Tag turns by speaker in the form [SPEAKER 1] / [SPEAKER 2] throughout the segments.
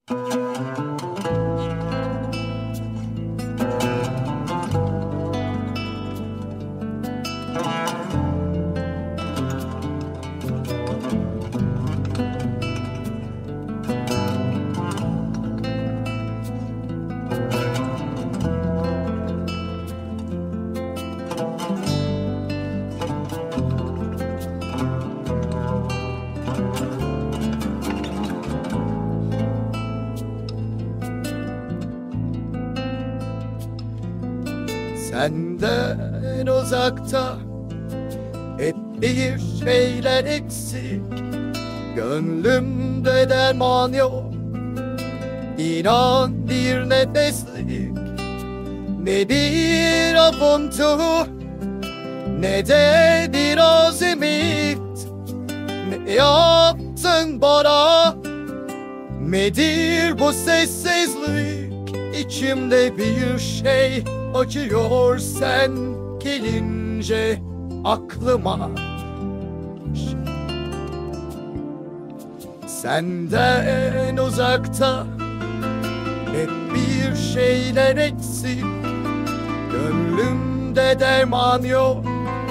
[SPEAKER 1] Senden uzakta hep bir şeyler eksik. Gönlümde derman yok, İnan bir nefeslik. Ne bir avuntu, ne de biraz ümit. Ne yaptın bana, nedir bu sessizlik? İçimde bir şey acıyor sen gelince aklıma. Senden uzakta hep bir şeyler eksik. Gönlümde derman yok,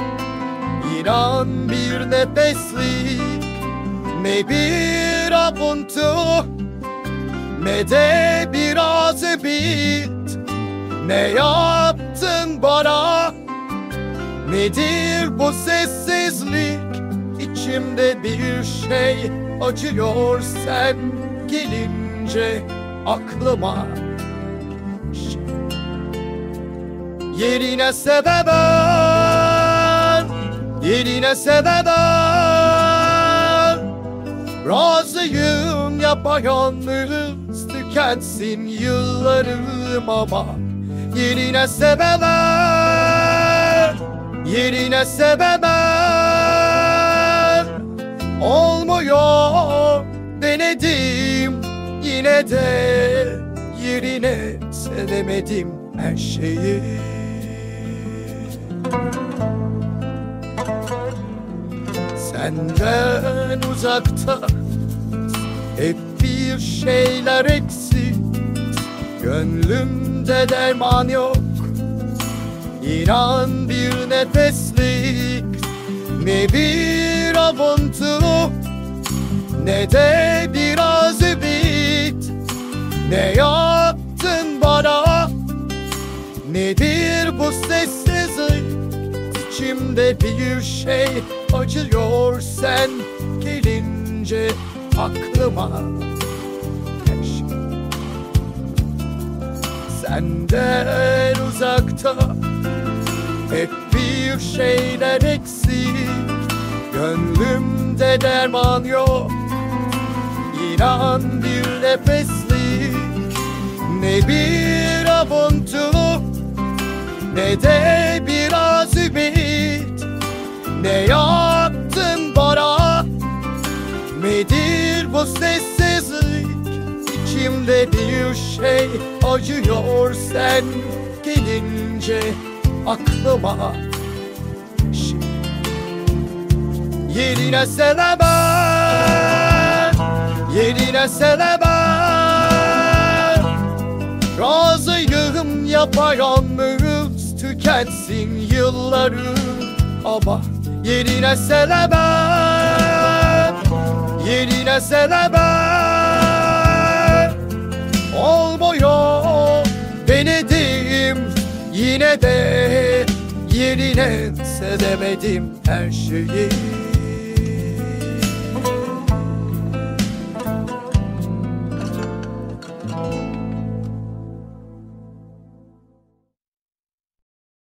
[SPEAKER 1] İnan bir nefeslik. Ne bir avuntu, ne de biraz ümit. Ne yaptın bana, nedir bu sessizlik? İçimde bir şey acıyor sen gelince aklıma. Yerine sevemem, yerine sevemem. Razıyım yapayalnız tükensin yıllarım ama yerine sevemem, yerine sevemem. Olmuyor denedim yine de yerine sevemedim her şeyi. Senden uzakta hep bir şeyler eksik. Gönlümde derman yok, İnan bir nefeslik. Ne bir avuntu, ne de biraz ümit. Ne yaptın bana, nedir bu sessizlik? İçimde bir şey acıyor sen gelince aklıma. Senden uzakta hep bir şeyler eksik. Gönlümde derman yok, İnan bir nefeslik. Ne bir avuntu, ne de biraz ümit. Ne yaptın bana, nedir bu sessizlik? İçimde bir şey acıyor sen gelince aklıma. Yerine sevemem, yerine sevemem. Razıyım yapayalnız tükensin yıllarım ama yerine sevemem, yerine sevemem. Olmuyor denedim yine de yerine sevemedim her şeyi.